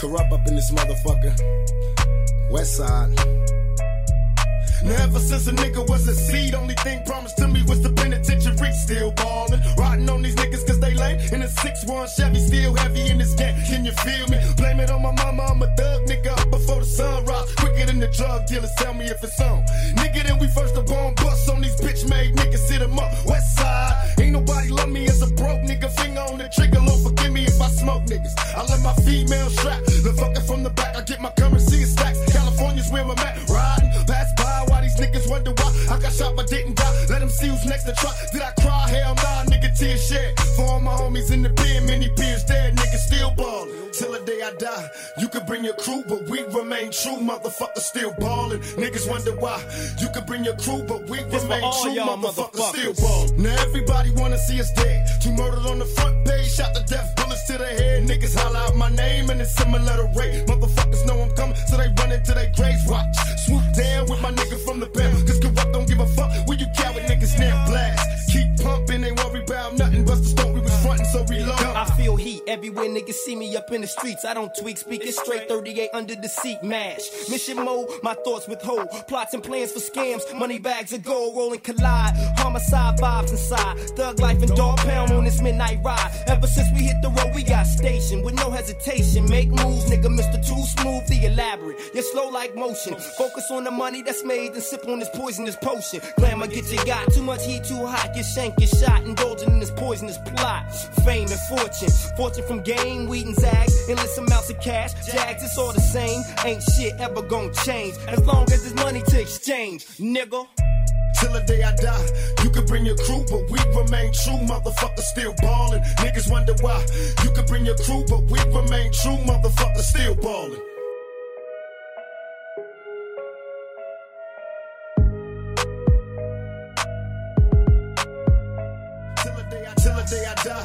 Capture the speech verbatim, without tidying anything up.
Corrupt up in this motherfucker. West side. Now ever since a nigga was a seed, only thing promised to me was the penitentiary. Still ballin', riding on these niggas cause they lame. In a six one Chevy, still heavy in this game. Can you feel me? Blame it on my mama, I'm a thug nigga up before the sun rise. Quicker than the drug dealers, tell me if it's on. Nigga, then we first the bomb bust on these bitch made niggas, hit 'em up. West side, ain't nobody love me as a broke nigga. Finger on the trigger, Lord forgive me if I smoke niggas. I let my female strap, the fucker from the back. I get my currency in stacks. California's where I'm at, riding, pass by while these niggas wonder why I got shot but didn't die. Let them see who's next to try. Did I cry? Hell nah, nigga, tears shed. For all my homies in the pen, many peers dead, niggas still ballin'. Till the day I die, you could bring your crew, but we remain true, motherfuckers still ballin'. Niggas wonder why. You could bring your crew, but we This remain all true, y'all motherfuckers still motherfuckers. ballin'. Now everybody wanna see us dead. Two murdered on the front page, shot to death, bullets to the head. Niggas holler out my name and it's similar to rape. Motherfuckers know I'm coming, so they run into their graves. Watch, swoop down with my nigga from the pen. Cause corrupt don't give a fuck when you coward niggas now blast. Keep pumping, ain't worry about nothing. Bust the stone, we was frontin', so reload. I feel heat everywhere niggas see me up in the streets. I don't tweak, speak it straight, thirty-eight under the seat, mash. Mission mode, my thoughts withhold. Plots and plans for scams, money bags of gold, rolling collide. Homicide vibes inside, thug life and dog pound on this midnight ride. Ever since we hit the road, we got stationed with no hesitation. Make moves, nigga, Mister Too Smooth, the elaborate. You're slow like motion. Focus on the money that's made and sip on this poisonous potion. Glamour get you got, too much heat, too hot. Get shank, get shot, indulging in this poisonous plot. Fame and fortune, fortune from game, weed and zags, endless amounts of cash. Jags, it's all the same. Ain't shit ever gonna change as long as there's money to exchange, nigga. Till the day I die, you could bring your crew, but we remain true, motherfuckers still ballin'. Niggas wonder why. You could bring your crew, but we remain true, motherfuckers still ballin'. Till the day I die,